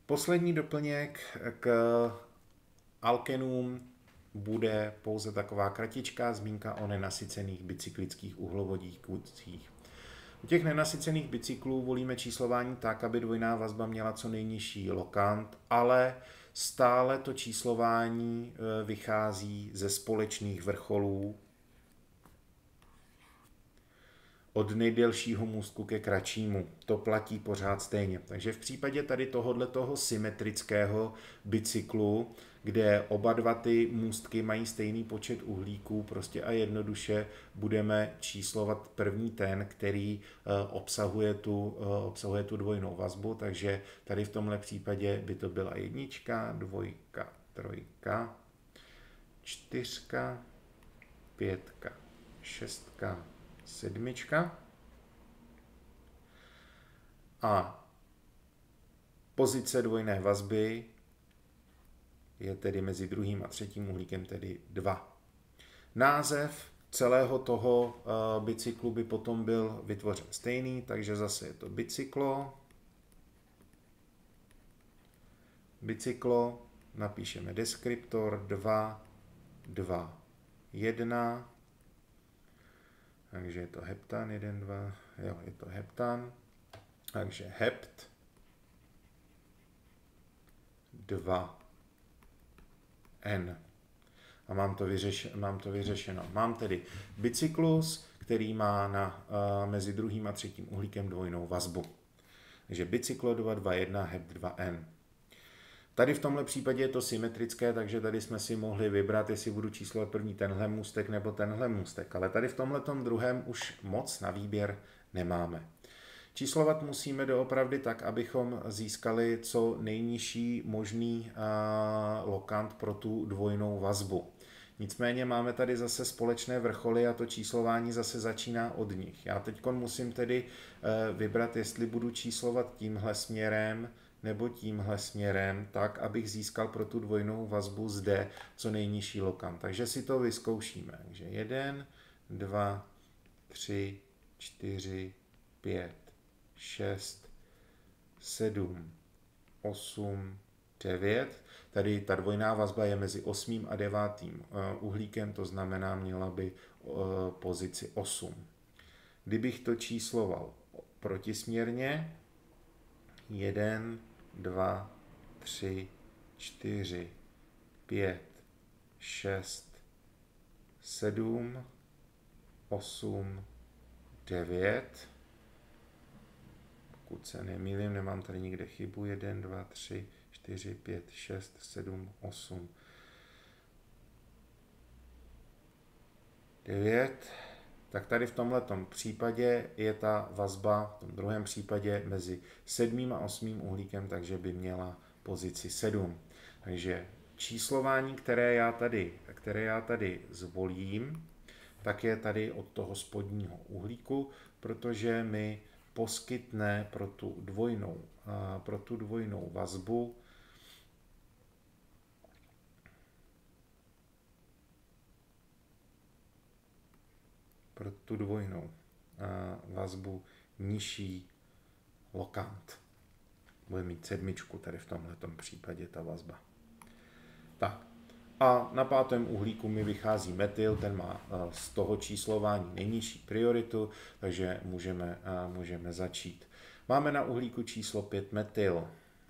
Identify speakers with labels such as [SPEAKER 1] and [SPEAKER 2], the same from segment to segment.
[SPEAKER 1] Poslední doplněk k alkenům bude pouze taková kratičká zmínka o nenasycených bicyklických uhlovodících. U těch nenasycených bicyklů volíme číslování tak, aby dvojná vazba měla co nejnižší lokant, ale stále to číslování vychází ze společných vrcholů od nejdelšího můstku ke kratšímu. To platí pořád stejně. Takže v případě tady tohoto symetrického bicyklu, kde oba dva ty můstky mají stejný počet uhlíků, prostě a jednoduše budeme číslovat první ten, který obsahuje tu dvojnou vazbu, takže tady v tomhle případě by to byla jednička, dvojka, trojka, čtyřka, pětka, šestka, sedmička a pozice dvojné vazby je tedy mezi druhým a třetím uhlíkem, tedy 2. Název celého toho bicyklu by potom byl vytvořen stejný, takže zase je to bicyklo, napíšeme deskriptor 2, 2, 1, takže je to heptan, 1, 2, jo, je to heptan, takže hept 2, N. A mám to vyřešeno. Mám tedy bicyklus, který má mezi druhým a třetím uhlíkem dvojnou vazbu. Takže bicyklo 2, 2, 1, hept 2, N. Tady v tomhle případě je to symetrické, takže tady jsme si mohli vybrat, jestli budu číslovat první tenhle můstek nebo tenhle můstek. Ale tady v tomhletom druhém už moc na výběr nemáme. Číslovat musíme doopravdy tak, abychom získali co nejnižší možný lokant pro tu dvojnou vazbu. Nicméně máme tady zase společné vrcholy a to číslování zase začíná od nich. Já teď musím tedy vybrat, jestli budu číslovat tímhle směrem nebo tímhle směrem, tak, abych získal pro tu dvojnou vazbu zde co nejnižší lokant. Takže si to vyzkoušíme. Takže 1, 2, 3, 4, 5, 6, 7, 8, 9. Tady ta dvojná vazba je mezi 8. a 9. uhlíkem, to znamená, měla by pozici 8. Kdybych to čísloval protisměrně, 1, 2, 3, 4, 5, 6, 7, 8, 9. Pokud se nemýlím, nemám tady nikde chybu. 1, 2, 3, 4, 5, 6, 7, 8, 9. Tak tady v tomhletom případě je ta vazba v tom druhém případě mezi 7. a 8. uhlíkem, takže by měla pozici 7. Takže číslování, které já tady zvolím, tak je tady od toho spodního uhlíku, protože mi poskytne pro tu dvojnou vazbu nižší lokant. Bude mít 7 tady v tomhletom případě ta vazba. Tak. A na 5. uhlíku mi vychází metyl, ten má z toho číslování nejnižší prioritu, takže můžeme začít. Máme na uhlíku číslo 5 metyl.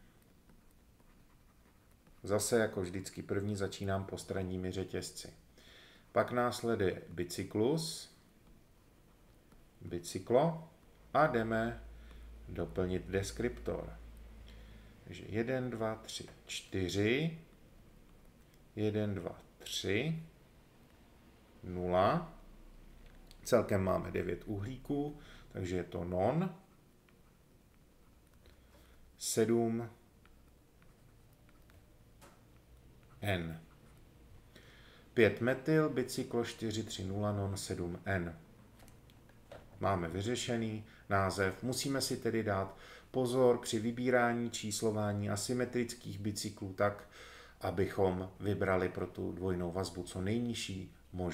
[SPEAKER 1] Zase jako vždycky první začínám postranními řetězci. Pak následuje bicyklo a jdeme doplnit deskriptor. Takže 1, 2, 3, 4, 1, 2, 3, 0. Celkem máme 9 uhlíků, takže je to non. 7, N. 5 metyl, bicyklo 4, 3, 0, non 7, N. Máme vyřešený název. Musíme si tedy dát pozor při vybírání číslování asymetrických bicyklů tak, abychom vybrali pro tu dvojnou vazbu co nejnižší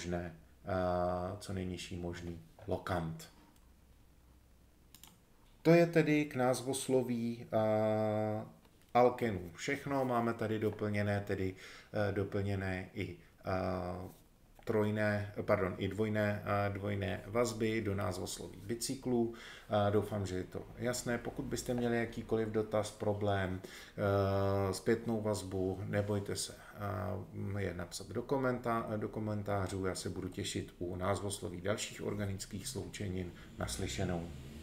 [SPEAKER 1] možný lokant. To je tedy k názvosloví alkenů všechno, máme tady doplněné, tedy doplněné i dvojné vazby do názvosloví bicyklů. Doufám, že je to jasné. Pokud byste měli jakýkoliv dotaz, problém, zpětnou vazbu, nebojte se je napsat do komentářů. Já se budu těšit u názvosloví dalších organických sloučenin. Naslyšenou.